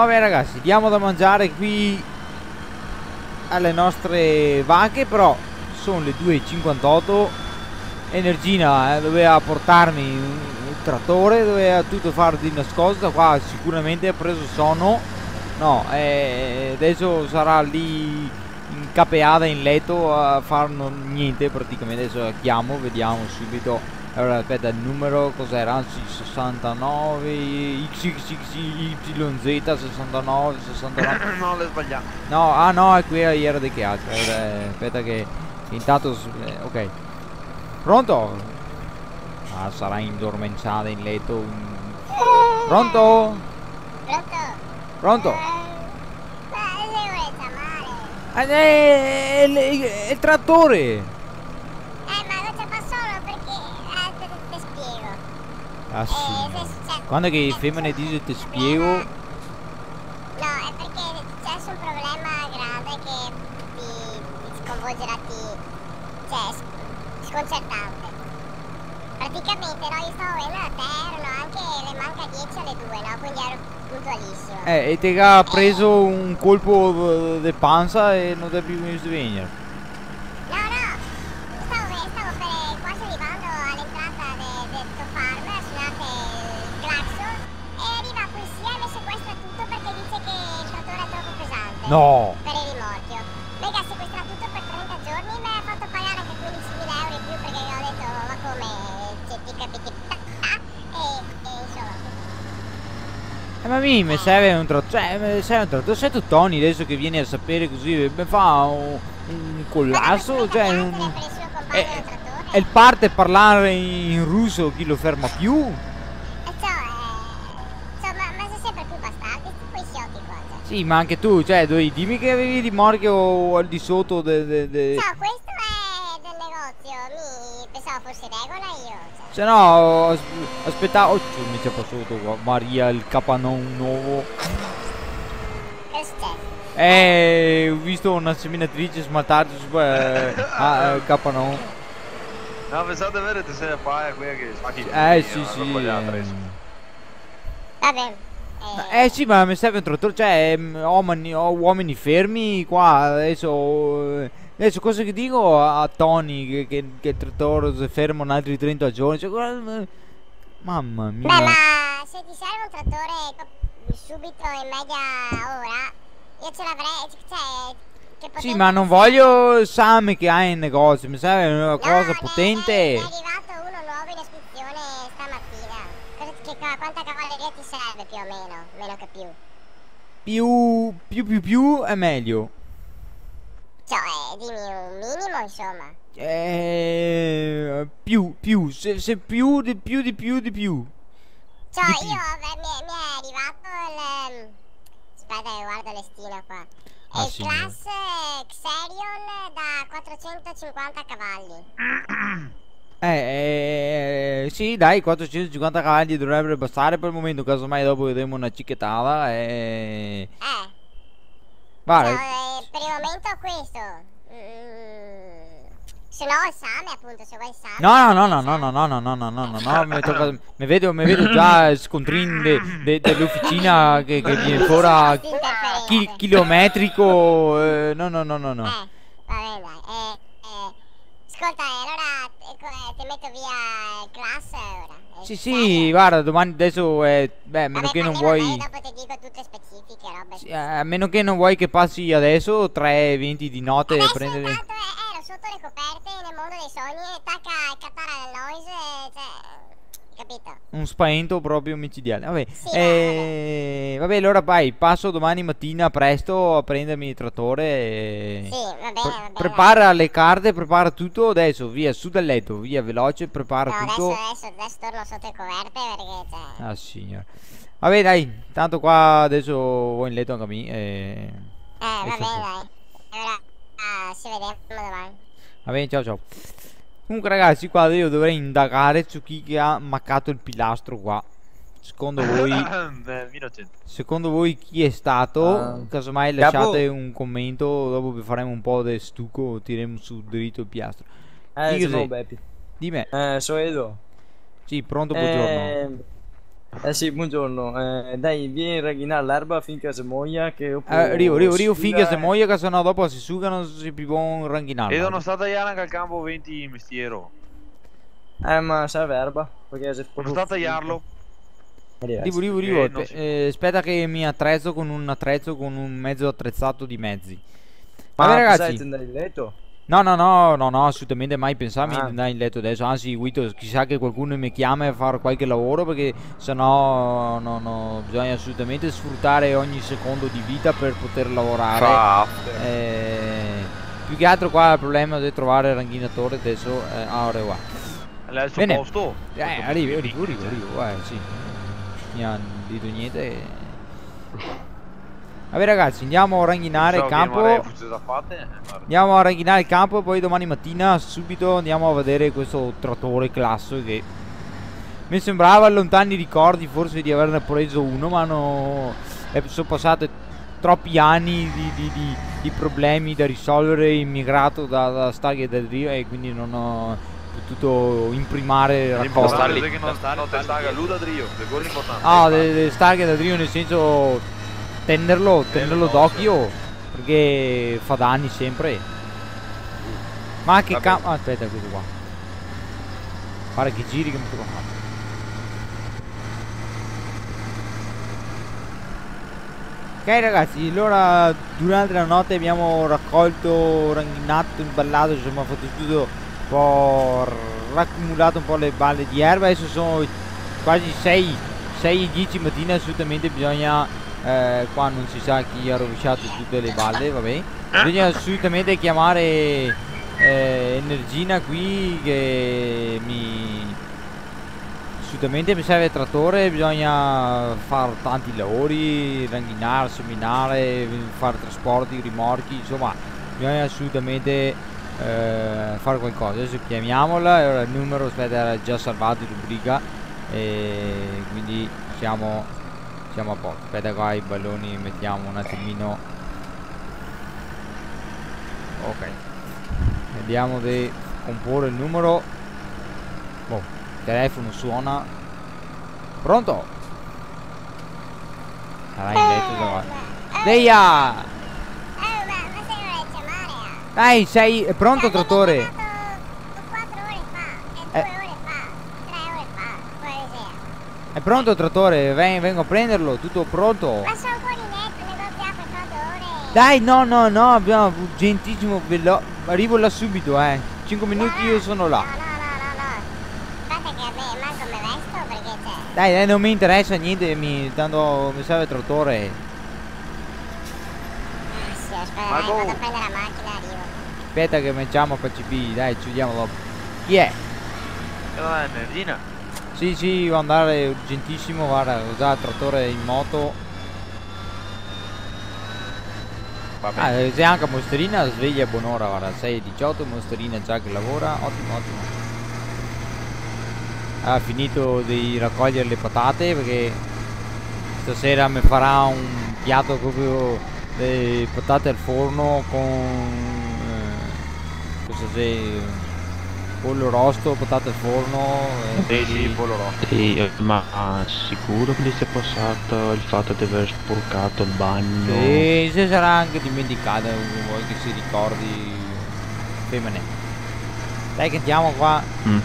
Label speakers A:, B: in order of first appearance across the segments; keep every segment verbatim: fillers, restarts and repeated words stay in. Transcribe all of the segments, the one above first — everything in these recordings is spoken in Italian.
A: Vabbè ragazzi, diamo da mangiare qui alle nostre vacche, però sono le due e cinquantotto. Energina eh, doveva portarmi un, un trattore, doveva tutto fare di nascosto. Qua sicuramente ha preso sonno. No, eh, adesso sarà lì incapeata in letto a far non, niente praticamente. Adesso la chiamo, vediamo subito. Allora aspetta, il numero cos'era? Anzi sessantanove X X X Y Z sessantanove sessantanove.
B: No, l'hai sbagliato.
A: No, ah no, è qui era di che altro. Eh, aspetta che intanto eh, ok. Pronto? Ah, sarà indormentata in letto. Pronto?
C: Pronto?
A: Pronto?
C: Ma se vuoi chiamare?
A: Ah, è, è, è, è il trattore.
C: Eh, ma non c'è pas solo perché... Eh, te, te spiego.
A: Ah
C: Eh,
A: sì.
C: se succede...
A: Quando che
C: eh,
A: femmine
C: c'è
A: dice
C: un
A: ti spiego.
C: problema- No, è perché c'è un problema grande che ti, ti sconvolgerà, ti... cioè, s- sconcertante. Praticamente, no, io stavo vedendo la terra, no, anche le manca dieci alle due, no, quindi ero puntualissimo.
A: Eh, e te ha preso un colpo di panza e non ti è più venuto a venire.
C: No, no, stavo, ve- stavo per, quasi arrivando all'entrata del de, tuo farm, suonate il clacson e arriva la polizia e mi sequestra tutto perché dice che il trattore è troppo pesante.
A: No.
C: Per il rimorchio. Mega sequestra tutto per trenta giorni e mi ha fatto pagare anche quindicimila euro in più perché ho detto ma come, cioè, ti capiti e, e insomma.
A: Eh, ma mi mi serve un trattore, cioè, mi serve un trattore, sei tu Tony adesso che vieni a sapere così, mi fa un, un collasso, cioè, un,
C: Per il suo compagno
A: e,
C: del trattore.
A: e il parte parlare in russo, chi lo ferma più?
C: E ciò è... Insomma, ma sei sempre più bastardi, sti quei sciotti qua, cioè.
A: Sì, ma anche tu, cioè, dovevi dimmi che avevi di morchio al di sotto de, de, de...
C: Ciao, questo è del negozio, mi pensavo fosse regola io, cioè.
A: Se no, as aspettavo, oh, mi c'è passato qua, Maria, il capanone nuovo.
C: Che è successo?
A: Eh, ho visto una seminatrice smaltare su eh, ah, eh, capanone.
B: No, pensate avere te sei a paia qui che spacchi.
A: Eh, sì, sì.
C: Va bene.
A: Eh, eh sì, ma mi serve un trattore, cioè, ehm, uomini, ho uomini fermi qua, adesso, eh, adesso cosa che dico a, a Tony che, che, che il trattore si ferma un altri trenta giorni, cioè, guarda, mamma mia.
C: Beh, ma se ti serve un trattore subito in media ora, io ce l'avrei, cioè, che potente.
A: Sì, ma non voglio il Sam che hai in negozio, mi serve una
C: No,
A: cosa
C: ne-
A: potente.
C: Ne, ne è arrivato uno nuovo in ispezione stamattina. Cosa- Che, quanta cavalleria ti serve più o meno? Meno che più.
A: Più, più, più, più è meglio.
C: Cioè, eh, dimmi un minimo, insomma.
A: Eh, più, più, se, se più, di più, di più, di più.
C: Cioè,
A: Di
C: io
A: più.
C: eh, mi, mi è arrivato il... ehm, Aspetta che guardo l'estino qua. È
A: Ah,
C: il
A: sì.
C: Class eh, Xerion da quattrocentocinquanta cavalli.
A: Eh, eh, sì, dai, quattrocentocinquanta cavalli dovrebbero bastare per il momento, casomai dopo vedremo una cicchettata. Eh.
C: Eh,
A: Guarda,
C: cioè, eh, per il momento questo. Mm, se no il Same, appunto, se vuoi il Same.
A: no, no, no, no, no, no, no, no, no, no, no, no, mi tocca, mi vedo, mi vedo già scontrin de- de- dell'officina che, che viene fuori a
C: Queste interferenze.
A: chi- chilometrico, eh, no, no, no, no, no.
C: Eh, va bene, dai. Eh, eh. Ascolta, eh, allora eh, co- eh, ti metto via il Class ora. Eh,
A: Sì,
C: serio?
A: sì, guarda, domani adesso, eh, beh, a meno
C: Vabbè,
A: che non
C: parliamo
A: vuoi,
C: meglio, dopo ti dico tutte specifiche, robe.
A: sì, a meno che non vuoi che passi adesso tre e venti di notte e
C: Adesso
A: prendere...
C: intanto eh, ero sotto le coperte nel mondo dei sogni e tacca a cattare al noise, eh, cioè, capito?
A: Un spavento proprio micidiale. Vabbè,
C: Sì,
A: eh, vabbè, allora vai, passo domani mattina presto a prendermi il trattore. E...
C: Sì, va bene,
A: pre-
C: va bene.
A: prepara le carte, prepara tutto. Adesso via, su dal letto, via, veloce, prepara
C: No, adesso,
A: tutto.
C: adesso, adesso torno sotto le coperte perché, cioè...
A: Ah, signore. Vabbè, dai, tanto qua adesso vado in letto anche a me. E...
C: Eh, va
A: e
C: bene,
A: sono-
C: dai. Allora, ah, ci vediamo domani.
A: Va bene, ciao ciao. Comunque ragazzi, qua io dovrei indagare su chi che ha maccato il pilastro qua. Secondo voi,
B: Eh, Innocente.
A: secondo voi chi è stato?
D: Ah,
A: Casomai
D: capo.
A: lasciate un commento, dopo vi faremo un po' di stucco, tireremo su dritto il pilastro.
D: Eh,
A: Chi
D: sono
A: sei?
D: Beppi.
A: Di me.
D: Eh, sono Edo.
A: Sì, pronto, buongiorno.
D: Eh, Eh sì, buongiorno. Eh, dai, vieni a ragghinare l'erba finché si muoia. Che dopo
A: Eh, arrivo, arrivo, arrivo
D: si
A: finché
D: suga
A: si
D: e-
A: muoia, che sennò dopo si sugano, si più buon
B: E
A: ranghinare.
B: sono stata ieri anche al campo venti mestiero.
D: Eh, ma serve erba. Perché se
B: Sono
D: proprio
B: stato a
D: finito.
B: iarlo.
D: È diverso.
A: Arrivo, arrivo,
B: Perché
A: arrivo.
B: non
A: Te-
B: si
A: eh, aspetta che mi attrezzo con un attrezzo, con un mezzo attrezzato di mezzi.
D: Ma
A: Vabbè
D: sai
A: ragazzi.
D: andare in letto?
A: No, no, no, no, no, assolutamente mai pensarmi
D: Ah.
A: di andare in letto adesso. Anzi, Guido, chissà che qualcuno mi chiama a fare qualche lavoro perché sennò no, no, bisogna assolutamente sfruttare ogni secondo di vita per poter lavorare.
B: fa after.
A: Eh, più che altro qua il problema è trovare il ranghinatore adesso. Eh, ah, ora qua.
B: Lei al suo
A: Bene.
B: posto.
A: Eh, arrivo, arrivo, arrivo, arrivo, eh, sì. Mi ha detto niente. Vabbè ragazzi, andiamo a ranghinare il campo. Andiamo a ranghinare il campo e poi domani mattina subito andiamo a vedere questo trattore classo che mi sembrava lontani ricordi forse di averne preso uno, ma no, eh, sono passati troppi anni di, di, di, di problemi da risolvere, immigrato da, da Stargate del Rio e quindi non ho potuto imprimare raccolte.
B: L'importante è che non, non te staga lui da Rio, è quello l'importante.
A: Ah, delle Stargate del Rio nel senso tenerlo, tenerlo d'occhio perché fa danni sempre. Ma che cazzo, aspetta questo qua. Pare che giri che mi tocca fare. Ok ragazzi, allora durante la notte abbiamo raccolto, ranghinato, imballato, insomma fatto tutto un po', raccumulato un po' le balle di erba. Adesso sono quasi sei e dieci mattina, assolutamente bisogna, eh, qua non si sa chi ha rovesciato tutte le balle, vabbè. Bisogna assolutamente chiamare eh, Energina qui che mi... assolutamente mi serve il trattore, bisogna fare tanti lavori, ranghinare, seminare, fare trasporti, rimorchi, insomma bisogna assolutamente eh, fare qualcosa. Adesso chiamiamola e ora il numero, aspetta, era già salvato in rubrica e quindi siamo, siamo a posto. Aspetta qua i balloni, mettiamo un attimino. Ok, vediamo di comporre il numero. Boh, il telefono suona. Pronto? Sarà in letto da Deia!
C: Eh, ma, ma se non vuoi chiamare? Ah?
A: Dai, sei è pronto,
C: Cioè,
A: trattore?
C: mi hai chiamato quattro ore fa, e
A: Eh.
C: due ore fa, tre ore fa, quale sia.
A: È pronto, trattore? Ven- vengo a prenderlo, tutto pronto.
C: Ma sono ancora in letto, ne dobbiamo per quattro ore.
A: Dai, no, no, no, abbiamo urgentissimo, velo- arrivo là subito, eh. cinque minuti io sono
C: No,
A: là.
C: no, no, no, no. Aspetta che a me manco me vesto perché c'è.
A: Dai, dai, non mi interessa niente, mi, tanto mi serve il trattore.
C: Ah, sì, aspetta,
B: Ma
C: dai,
B: go.
C: vado a prendere la macchina e arrivo.
A: Aspetta che mettiamo P C B, dai, ci vediamo dopo. Chi è?
B: E non è Energina.
A: Sì, sì, devo andare urgentissimo, guarda, ho già il trattore in moto.
B: Va
A: Ah,
B: bene.
A: c'è anche Mosterina, sveglia a buon'ora, guarda, sei e diciotto, Mosterina già che lavora, ottimo, ottimo. Ha finito di raccogliere le patate perché stasera mi farà un piatto proprio le patate al forno con eh, cosa sei, pollo rosto, patate al forno.
B: Sì, sì, pollo rosso.
E: Sì, eh, ma ah, sicuro che gli sia passato il fatto di aver sporcato il bagno?
A: Sì, se sarà anche dimenticato, vuoi che si ricordi femmine. Dai che andiamo qua.
E: Mm.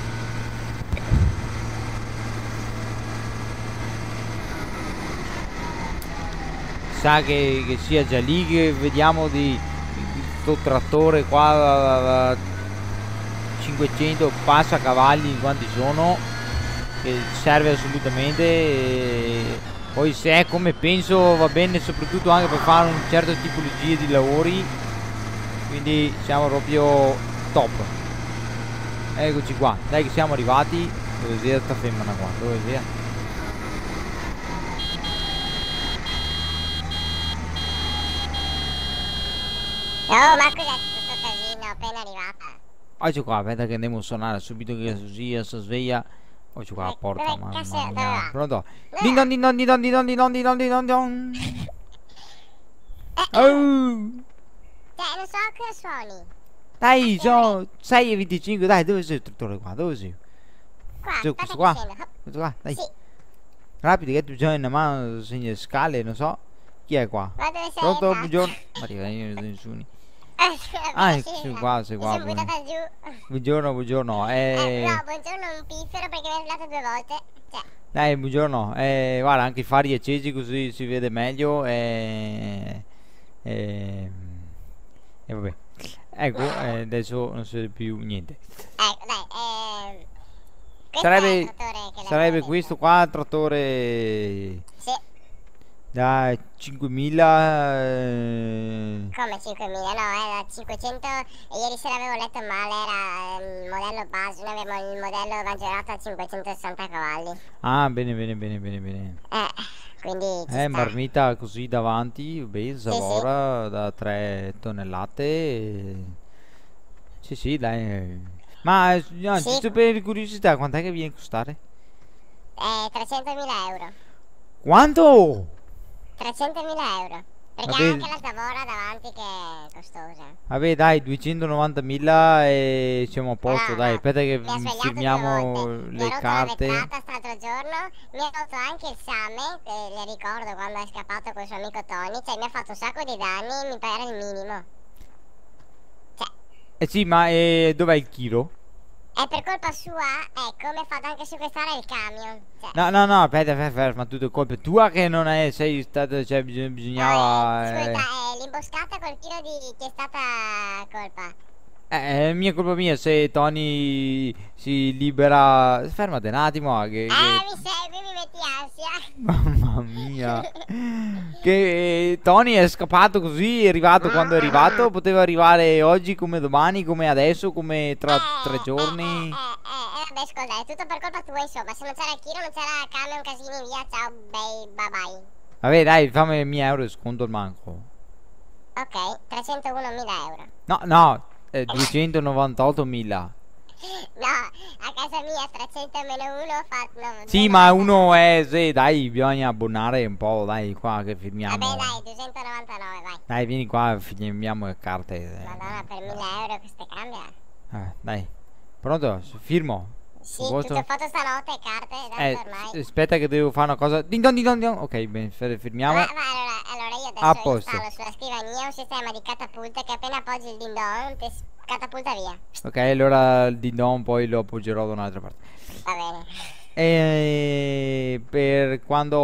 A: Sa che, che sia già lì che vediamo di questo trattore qua cinquecento passa cavalli quanti sono, che serve assolutamente e poi se è come penso va bene soprattutto anche per fare un certo tipologia di lavori, quindi siamo proprio top. Eccoci qua, dai che siamo arrivati. Dove sia sta femmina qua, dove sia?
C: Oh, ma cos'è tutto sto casino appena arrivata?
A: Oggi qua, aspetta che andiamo a suonare subito che Susia si sveglia. Oggi qua la
C: Dove-
A: porta,
C: dove
A: mamma
C: cazzo-
A: mia.
C: dove va?
A: Pronto?
C: Dove
A: Din
C: va?
A: don din don din don din don din don din don din don don.
C: Eh,
A: Oh,
C: Cioè, non so cosa suoni.
A: dai, sono sei e venticinque, dai, dove sei il trattore qua? Dove sei?
C: Qua,
A: Su,
C: aspetta
A: questo
C: che
A: qua?
C: scendo. Hop.
A: Questo qua, dai.
C: Sì.
A: Rapido che tu già in mano segna le scale, non so. Chi è qua?
C: Ma dove sei?
A: Pronto?
C: entrato?
A: Buongiorno. Maria, io non so nessuno.
C: Ah,
A: Ah,
C: sì,
A: sei
C: ma-
A: qua, sei
C: mi
A: qua.
C: sono
A: buon-
C: buttata giù.
A: Buongiorno, buongiorno.
C: Eh,
A: Eh,
C: no, buongiorno, un piffero perché mi ha urlato due volte. Cioè,
A: dai, buongiorno. Eh, guarda, anche i fari accesi così si vede meglio. E, e, e vabbè. Ecco, eh, adesso non si vede più niente.
C: ecco, dai, ehm... questo è
A: Sarebbe,
C: il trattore che
A: sarebbe
C: l'avevo
A: questo
C: detto.
A: qua, il trattore
C: Sì,
A: da cinquemila. eh,
C: come cinquemila? No, era cinquecento e ieri sera avevo letto male, era ehm, il modello base, noi avevamo il modello maggiorato a cinquecentosessanta cavalli.
A: Ah, bene, bene, bene, bene, bene.
C: Eh, quindi ci
A: Eh,
C: sta.
A: marmita così davanti, beh, Savora da tre tonnellate. e- Sì, sì, dai. Ma, eh, no,
C: Sì.
A: giusto per curiosità, quant'è che viene a costare?
C: Eh, trecentomila euro.
A: Quanto?
C: trecentomila euro. Perché
A: Vabbè.
C: ha anche la Zavora davanti che è costosa.
A: Vabbè, dai, duecentonovantamila e siamo a posto,
C: No,
A: dai.
C: no,
A: Aspetta che
C: mi ha svegliato
A: firmiamo
C: due volte. Mi ha
A: le
C: rotto
A: carte.
C: la vetrata st'altro giorno. Mi ha rotto anche il Same, che le ricordo quando è scappato col suo amico Tony. Cioè, mi ha fatto un sacco di danni, mi pare il minimo. Cioè,
A: Eh sì, ma eh, dov'è il chilo?
C: è per colpa sua, ecco, mi ha fatto anche sequestrare il camion. Cioè,
A: No, no, no, aspetta, aspetta, ferma, tutto è colpa tua che non è, sei stato, cioè bisog- bisognava...
C: eh,
A: eh,
C: ascolta, eh, l'imboscata col tiro di chi è stata colpa.
A: Eh, è mia colpa mia se Tony si libera. Fermate un attimo. ah, Che,
C: Eh,
A: che-
C: mi segui, mi metti ansia.
A: Mamma mia. Che eh, Tony è scappato così. È arrivato quando è arrivato. Poteva arrivare oggi come domani, come adesso, come tra
C: Eh,
A: tre
C: eh,
A: giorni.
C: Eh, eh, eh, vabbè, scusa, è tutto per colpa tua, insomma. Se non c'era il Kiro, non c'era camion, casini, via. Ciao, bei, bye bye.
A: Vabbè, dai, fammi i miei euro di sconto al manco.
C: Ok, trecentounomila euro.
A: No, no, eh, duecentonovantottomila.
C: No, a casa mia trecento meno uno fa... No,
A: Sì, ma uno è. Sì, dai, bisogna abbonare un po'. Dai, qua che firmiamo.
C: Vabbè, dai, duecentonovantanove, vai.
A: Dai, vieni qua, firmiamo le carte. eh.
C: Madonna, per mille euro queste cambia?
A: Eh, dai. Pronto? Firmo.
C: Sì,
A: A posto?
C: tutto fatto stanotte, carte,
A: Eh,
C: tanto ormai.
A: aspetta che devo fare una cosa. Din don, din don, din don. Ok, bene, fer- firmiamo.
C: Ma, ma allora, allora io
A: A
C: adesso
A: posto.
C: installo sulla scrivania un sistema di catapulte che appena appoggi il din don ti s- catapulta via.
A: Ok, allora il din don poi lo appoggerò da un'altra parte.
C: Va bene.
A: E per quando...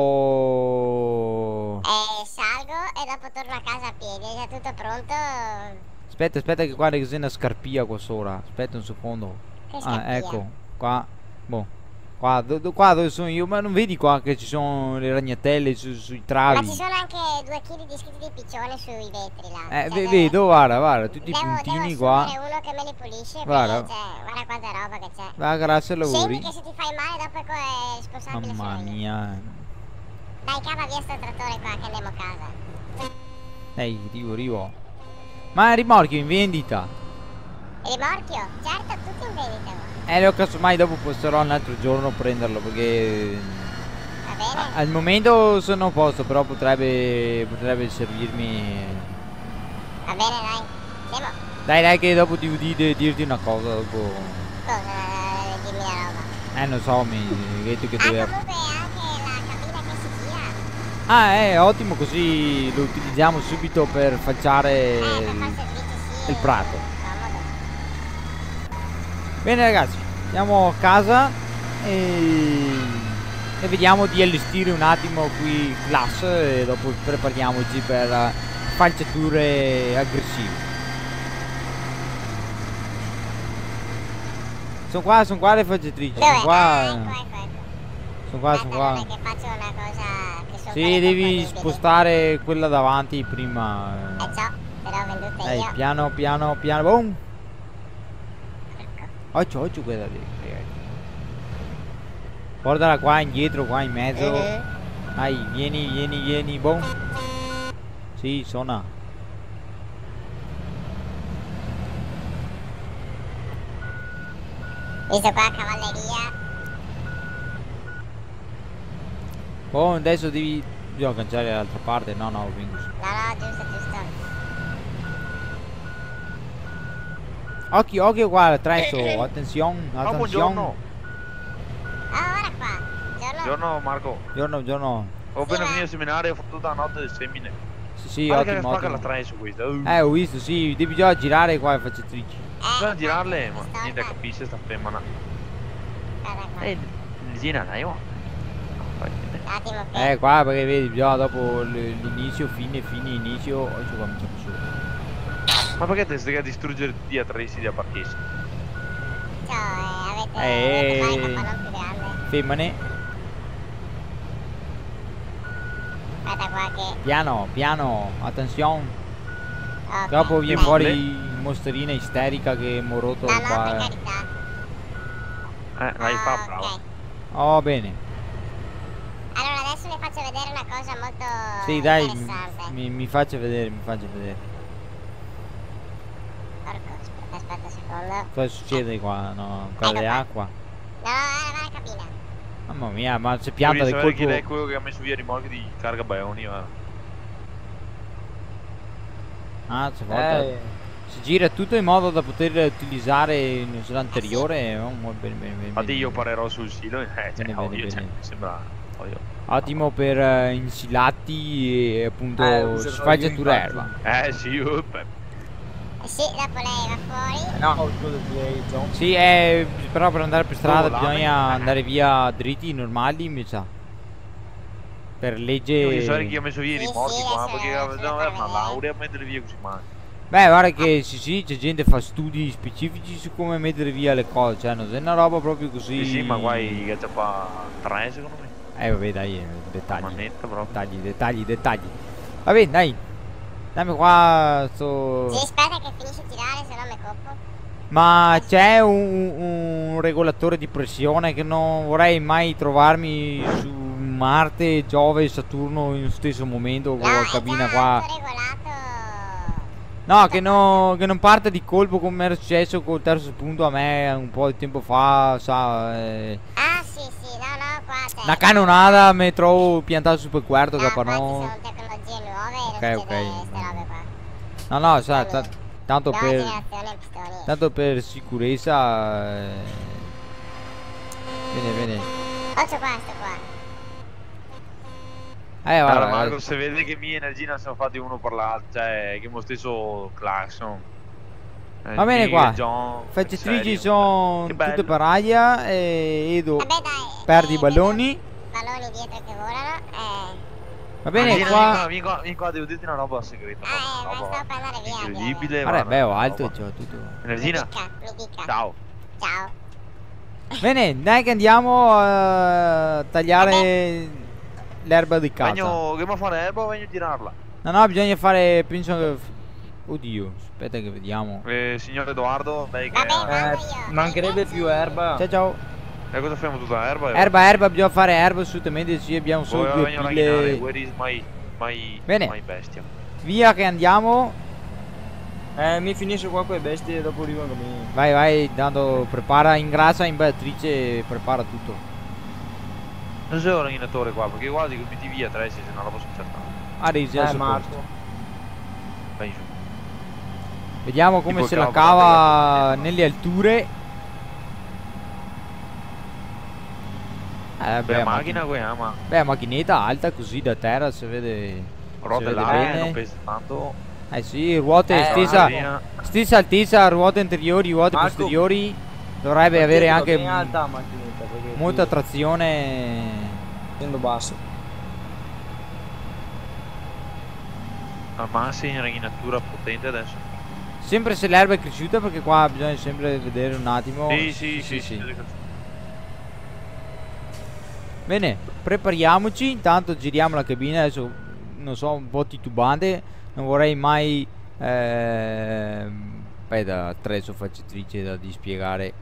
C: Eh, salgo e dopo torno a casa a piedi, è già tutto pronto.
A: Aspetta, aspetta che guarda che c'è una scarpia qua sopra. Aspetta un secondo.
C: Che
A: Ah,
C: scarpia?
A: ecco. Qua. Boh. Qua, do- do- qua dove sono io. Ma non vedi qua che ci sono le ragnatelle su- sui
C: Ma
A: travi?
C: ci sono anche due chili di scritti di piccione sui vetri là.
A: Eh,
C: Cioè,
A: ve-
C: devo-
A: vedo, guarda, guarda, tutti i
C: devo,
A: puntini
C: devo
A: qua.
C: assumere uno che me li pulisce.
A: Guarda.
C: Perché, cioè, guarda quanta roba che c'è.
A: Va, grazie al
C: Scendi
A: lavori.
C: che se ti fai male dopo è co- è responsabile
A: Mamma
C: sono io.
A: mia.
C: Dai, cava via sto trattore qua che andiamo a casa.
A: Ehi, arrivo, arrivo. Ma il rimorchio in vendita.
C: Il rimorchio? Certo, tutto in vendita. guarda.
A: Eh, lo casomai dopo passerò un altro giorno a prenderlo perché
C: Va bene?
A: a- al momento sono a posto, però potrebbe potrebbe servirmi.
C: Va bene, dai. Andiamo.
A: Dai, dai che dopo devo di- dirti una cosa dopo.
C: Cosa? Eh, dimmi la roba.
A: Eh, non so, mi hai detto che
C: Ah,
A: deve.
C: comunque anche la cabina che si gira.
A: Ah, è ottimo, così lo utilizziamo subito per falciare
C: Eh, per
A: il,
C: far servizio sì.
A: il prato.
C: Comodo.
A: Bene ragazzi, andiamo a casa e, e vediamo di allestire un attimo qui class e dopo prepariamoci per eh, falciature aggressive. Sono qua, sono qua le falciatrici,
C: Dove?
A: sono qua,
C: Ah, ecco, ecco, ecco.
A: sono qua, sono
C: Aspetta,
A: qua.
C: non è che faccio una cosa che sono
A: Sì,
C: quelle
A: devi
C: componibili.
A: spostare quella davanti prima.
C: Eh ciò, te l'ho venduta
A: Ehi,
C: io.
A: piano, piano, piano, boom. Occhio, occhio quella lì. ragazzi. Guardala qua indietro, qua in mezzo.
C: Mhm.
A: Dai, vieni, vieni, vieni, boom. Sì, suona.
C: Visto qua cavalleria.
A: Boh, adesso devi. Bisogna cancellare l'altra parte. No, no, vengo su.
C: No, no, giusto, giusto.
A: Occhio, occhio qua, attraverso. Attenzione,
B: Oh,
A: attenzione.
B: buongiorno.
C: Oh, guarda qua. Buongiorno
B: Buongiorno Marco.
A: Giorno, giorno.
B: Ho appena finito il seminario, ho fatto tutta la notte del semine.
A: Sì, sì,
B: Guarda che
A: ottimo,
B: spacca
A: ottimo.
B: la tre su questa. Uh.
A: Eh, ho visto, sì, devi già girare qua le facciatrici.
B: Bisogna girarle, ma
C: sta-
B: niente capisce sta femmina.
C: Guarda qua.
B: Eh, gira, dai, oh.
C: Un attimo che...
A: Eh, qua perché vedi, bisogna dopo l- l'inizio, fine, fine, inizio, e ci cominciamo su.
B: Ma perché ti stai a distruggere tutti gli attrezzi di apparchessi?
C: Ciao, eh, avete...
A: Eh.
C: dovete fare il cappellone più grande.
A: Femmine,
C: Aspetta qua che...
A: piano, piano, attenzione.
C: ok,
A: Dopo viene
C: dai.
A: fuori il mosterina isterica che mi ho rotto
C: No, no, per
A: qua.
C: carità.
B: Eh, dai, fa,
C: Ah,
B: brava.
C: ok.
A: Oh, bene.
C: Allora adesso vi faccio vedere una cosa molto
A: Sì, dai,
C: interessante.
A: mi, mi faccia vedere, mi faccia vedere.
C: Porco, aspetta, aspetta un secondo.
A: Cosa succede qua? No, quella di acqua.
C: No, era la cabina.
A: Mamma mia, ma se pianta
B: Devi
A: del
B: sapere chi
A: colpo...
B: è quello che ha messo via i rimorchi di carga Baoni, guarda.
A: Ah, c'è volta...
D: Eh,
A: Si gira tutto in modo da poter utilizzare l'anteriore. Oh, bene, bene, bene,
B: Infatti
A: bene.
B: io parerò sul silo, eh, cioè,
A: Bene, bene,
B: ovvio, cioè,
A: bene.
B: mi sembra ovvio.
A: Ottimo per eh, insilati e appunto
D: Eh, userò
A: sfacciatura
D: io
A: erba.
B: Eh sì, uh, beh,
C: Eh sì, dopo lei va fuori.
D: no, scusa, direi John.
A: Sì, eh, però per andare per strada
B: Oh, là,
A: bisogna
B: ma-
A: andare via dritti, normali, mi sa. Per legge...
B: io voglio sapere chi ha messo via i
C: Sì,
B: rimorchi
C: sì,
B: qua,
C: adesso-
B: perché
C: adesso
B: devono avere una
C: devo fare
B: laurea a mettere via così male.
A: Beh, guarda che sì, sì, c'è gente che fa studi specifici su come mettere via le cose. Cioè, non è una roba proprio così...
B: Sì, sì, ma guai che c'è fa tre secondo me.
A: Eh, vabbè, dai, eh, dettagli.
B: Manetta proprio.
A: Dettagli, dettagli, dettagli. Va bene, dai. Dammi qua sto...
C: Sì, aspetta che finisce di girare, se no mi coppo.
A: Ma c'è un, un regolatore di pressione che non vorrei mai trovarmi su Marte, Giove e Saturno in stesso momento con
C: No,
A: la
C: è
A: cabina
C: già
A: qua.
C: regolato.
A: No, che, no, che non parte di colpo come era successo col terzo punto a me un po' di tempo fa, sa. Eh,
C: Ah, sì, sì, no, no, qua c'è.
A: una canonata mi trovo piantato su quel quarto
C: No,
A: che
C: qua ci
A: no.
C: sono tecnologie nuove e
A: Ok,
C: non
A: ok.
C: succede queste robe qua.
A: No, no, sa, ta- tanto
C: Nuova
A: per.
C: generazione pistoni.
A: Tanto per sicurezza. eh, Bene, bene.
C: Occhio qua, sto qua.
A: Eh,
B: Allora
A: guarda,
B: Marco, se vede che mia energia siamo fatti uno per l'altro, cioè che lo stesso clacson. Eh,
A: Va bene
B: Big,
A: qua.
B: John,
A: Facciatrici
B: serio.
A: sono
B: Che
A: tutte
B: bello.
A: per aria e Edo
C: Vabbè dai.
A: perdi i
C: eh,
A: balloni.
C: Balloni dietro che volano. Eh.
A: Va bene,
B: Vieni
A: qua.
B: qua, vieni qua, vieni qua, devo dirti una roba segreta.
C: Ah, eh,
B: una
C: ma
B: roba
C: stavo per andare via.
B: incredibile.
A: Guarda, è
B: guarda,
A: bello,
B: una
A: alto,
B: roba.
A: c'ho tutto.
B: Energina,
C: Mi dica, mi dica.
B: ciao.
C: Ciao.
A: Bene, dai che andiamo a tagliare l'erba di casa.
B: Vengo, che mi fare erba o vengo a girarla?
A: No, no, bisogna fare, penso che... Oddio, aspetta che vediamo.
B: Eh, signor Edoardo, lei che...
C: Vabbè,
D: Eh, mancherebbe più erba.
A: Ciao ciao.
B: E cosa facciamo tutta l'erba?
A: Erba, erba, bisogna fare erba assolutamente, sì, abbiamo solo
B: Poi
A: due
B: vengo a raghinare,
A: pile.
B: where is my, my,
A: Bene.
B: my bestia?
A: Via che andiamo.
D: Eh, mi finisce qua quei bestie e dopo arrivano mi.
A: Vai, vai, dando, prepara, ingrassa, imballatrice, prepara tutto.
B: Non sei un raghinatore qua, perché guardi che metti via tre se non la posso accettare.
A: A resi al
D: Eh,
A: suo
D: Marco.
A: posto.
B: Vai su.
A: Vediamo come
B: Tipo
A: se la
B: cavo,
A: cava
B: ragazzi.
A: nelle alture. Eh,
B: Beh,
A: beh,
B: macchina qui, eh, ma
A: Beh, macchinetta alta così da terra si vede.
B: ruote
A: vede
B: larghe,
A: bene.
B: non pesa tanto.
A: Eh sì, ruote
D: Eh,
A: stessa,
B: Marina.
A: stessa altezza, ruote anteriori, ruote
D: Marco,
A: posteriori. Dovrebbe avere anche
D: in alta macchinetta perché
A: molta
D: qui,
A: trazione.
D: essendo basso.
B: Al massimo in raghinatura potente adesso.
A: Sempre se l'erba è cresciuta perché qua bisogna sempre vedere un attimo.
B: Sì, sì, sì, sì.
A: Bene, prepariamoci, intanto giriamo la cabina, adesso non so, un po' titubante, non vorrei mai eh, aspetta, attrezzo facciatrice da dispiegare.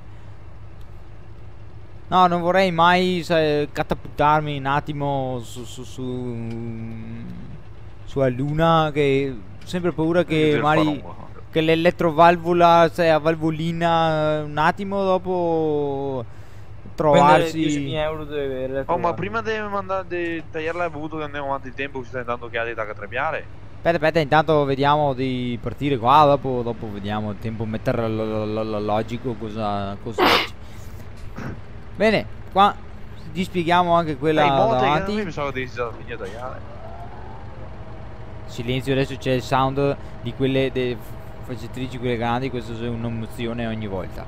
A: No, non vorrei mai sai, catapultarmi un attimo su su su sulla luna, che ho sempre paura che magari che l'elettrovalvola, sai, a valvolina un attimo dopo trovarsi.
D: dieci euro deve avere.
B: Oh, ma prima di mandare di tagliare l'ha avuto che andiamo avanti il tempo, ci stai dando che ha da catrebiare.
A: Aspetta, aspetta, intanto vediamo di partire qua, dopo, dopo vediamo il tempo meteorologico cosa, cosa dice. Bene, qua Ti spieghiamo anche quella
B: Dai, moto,
A: davanti.
B: io pensavo di tagliare.
A: Silenzio, adesso c'è il sound di quelle de faccitrici, quelle grandi, questo è un'emozione ogni volta.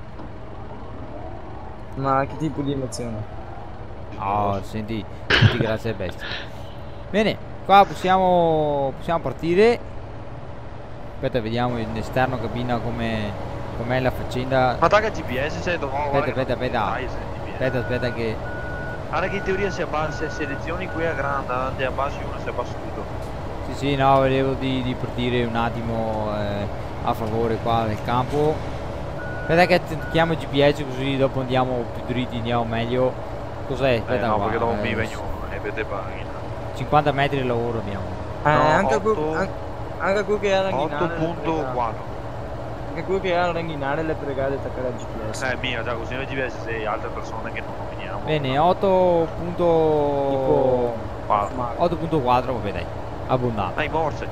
D: Ma che tipo di emozione?
A: Oh, senti, senti grazie a bestia. Bene, qua possiamo, possiamo partire. Aspetta, vediamo in esterno cabina come com'è la faccenda.
B: Ma tagga G P S, sei dopo.
A: Aspetta, aspetta, aspetta. Aspetta, aspetta che...
B: Guarda che in teoria se abbassi, se selezioni qui a grande, ti abbassi uno, si abbassa tutto.
A: Sì, sì, no, volevo di, di partire un attimo eh, a favore qua del campo. Aspetta che chiamo G P S così dopo andiamo più dritti, andiamo meglio. Cos'è?
B: Eh
A: Aspetta
B: no,
A: qua,
B: perché dopo mi
A: eh,
B: vengo e vede pagina.
A: cinquanta metri di lavoro abbiamo.
D: Eh,
B: No,
D: anche, qui,
B: otto-
D: an- anche qui che ha
B: otto
D: l'anghinare.
B: punto quattro.
D: Anche qui che ha l'anghinare le pregate di attaccare al G P S.
B: Eh mia, già così noi G P S sei altre persone che non nominiamo.
A: Bene, otto punto
D: Tipo
B: Qua.
D: smart.
A: otto punto quattro, vabbè dai, abbondato.
B: Dai, morse.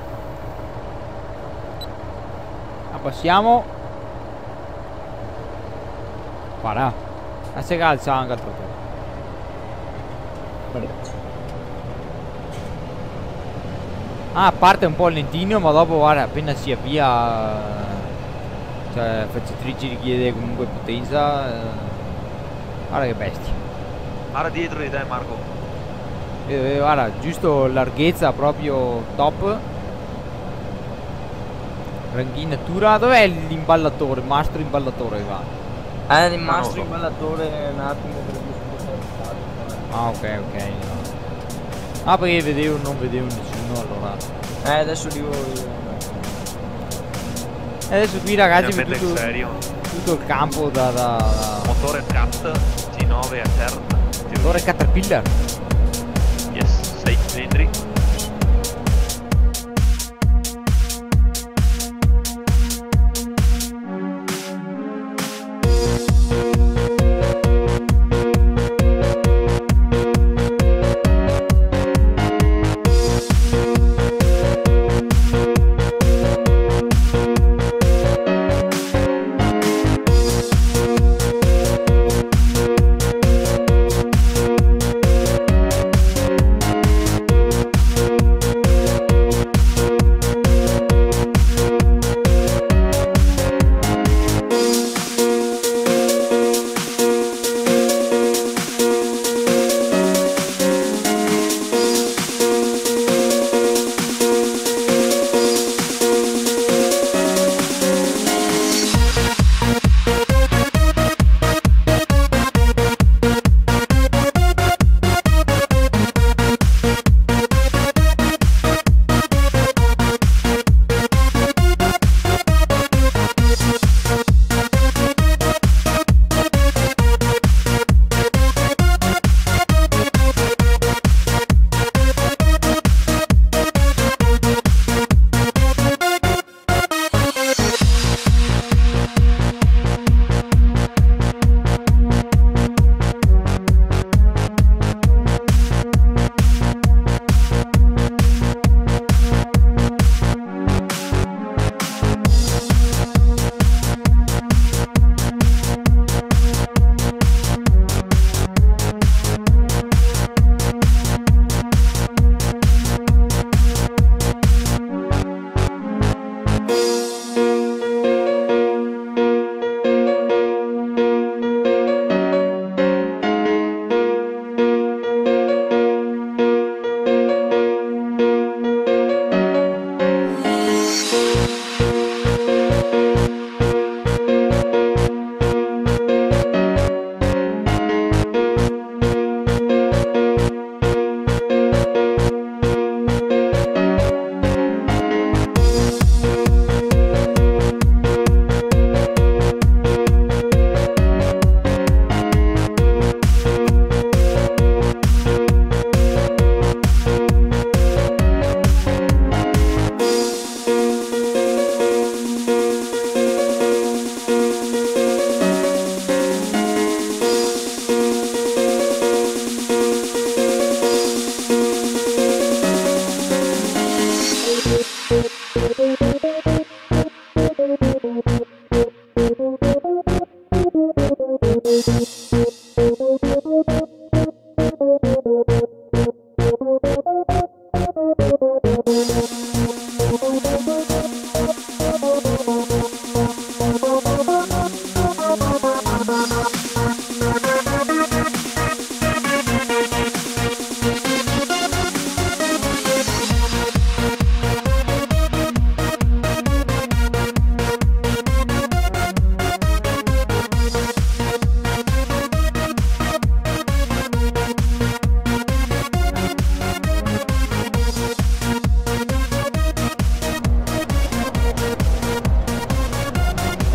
A: Abbassiamo. Guarda, a se calza anche il trattore. Ah, parte un po' lentino, ma dopo guarda, appena si avvia, cioè faccitrici richiede comunque potenza. eh, Guarda che bestia.
B: Guarda dietro di te, Marco.
A: Eh, guarda, giusto larghezza proprio top. Ranghinatura. Dov'è l'imballatore? Il mastro imballatore qua.
D: Eh, il mastro
B: Ah, no.
D: imballatore un attimo per il
A: Ah, ok, ok. no. Ah, perché vedevo, non vedevo nessuno allora.
D: Eh, adesso dico io.
A: E adesso qui ragazzi
B: Finalmente
A: vedo
B: in
A: tutto,
B: serio.
A: tutto il campo da, da, da
B: Motore Cat G nove a terra.
A: motore Caterpillar.
B: Yes, sei cilindri.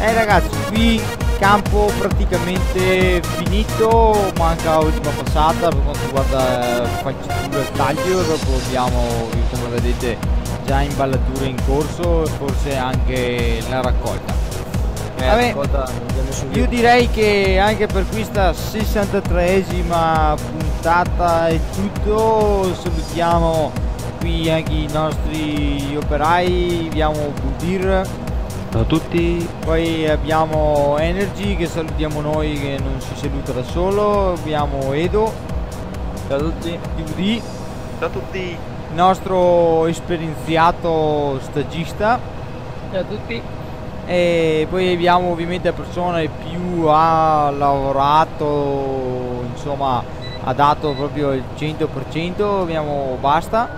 A: Eh ragazzi, qui campo praticamente finito, manca l'ultima passata per quanto riguarda falcitura e taglio, dopo abbiamo, come vedete, già imballature in corso e forse anche la raccolta.
D: Eh,
A: Vabbè,
D: raccolta, andiamo su
A: io
D: lì.
A: direi che anche per questa sessantatreesima puntata è tutto. Salutiamo qui anche i nostri operai, abbiamo Budir,
E: Ciao a tutti.
A: poi abbiamo Energy che salutiamo noi, che non si saluta da solo, abbiamo Edo
D: Ciao a tutti.
A: D V D,
B: Ciao a tutti.
A: il nostro esperienziato stagista,
D: Ciao a tutti.
A: e poi abbiamo ovviamente la persona che più ha lavorato, insomma ha dato proprio il cento per cento, abbiamo Basta.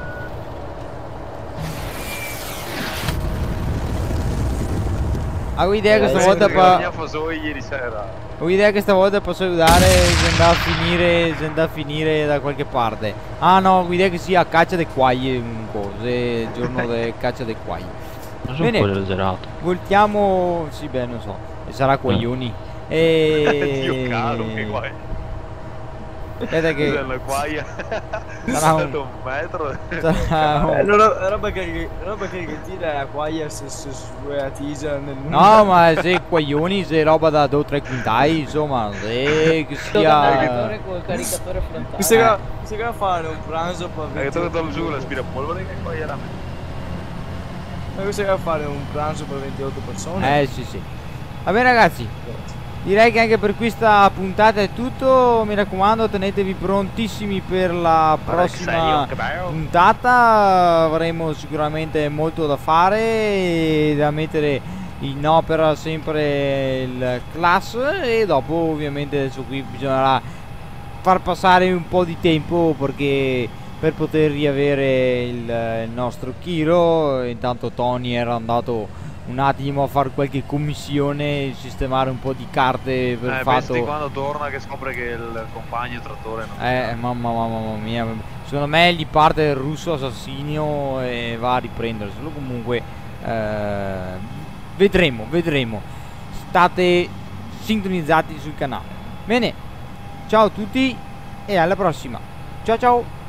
A: Avevo idea che
D: Eh,
A: stavolta
D: sì,
A: pa-
B: La mia fasoi ieri sera.
A: Ho idea che stavolta posso aiutare se andrà a finire, se andrà a finire da qualche parte. Ah no, ho idea che sia a caccia dei quagli, un coso, il giorno del caccia dei quagli.
E: Non sono
A: Bene.
E: un po' esagerato.
A: Voltiamo, sì beh non so, e sarà quaglioni. E...
B: Dio caro, che guai.
A: Aspetta che
B: La guaia.
A: Sarà un-
B: È stato un metro.
A: sarà un-
D: Eh, roba, roba che roba che che tira a quaglia se su a tisa nel
A: No, ma se quaglioni, se roba da due o tre quintali, insomma, se che sia...
F: Caricatore col caricatore frontale.
D: Questa qua, questa qua fare un pranzo per
B: Hai
D: ventotto
B: tolto giù l'aspirapolvere che poi era.
D: Ma questa qua fare un pranzo per ventotto persone.
A: Eh sì sì. Vabbè ragazzi, direi che anche per questa puntata è tutto. Mi raccomando, tenetevi prontissimi per la prossima puntata. Avremo sicuramente molto da fare e da mettere in opera sempre il class, e dopo ovviamente adesso qui bisognerà far passare un po' di tempo perché per poter riavere il, il nostro Kiro. Intanto Tony era andato un attimo a fare qualche commissione, sistemare un po' di carte per il
B: Eh,
A: fatto.
B: pensi quando torna che scopre che il compagno trattore non
A: Eh mamma, mamma mamma mia, secondo me gli parte il russo assassinio e va a riprenderselo. Comunque eh, vedremo, vedremo. State sintonizzati sul canale. Bene, ciao a tutti e alla prossima. Ciao ciao.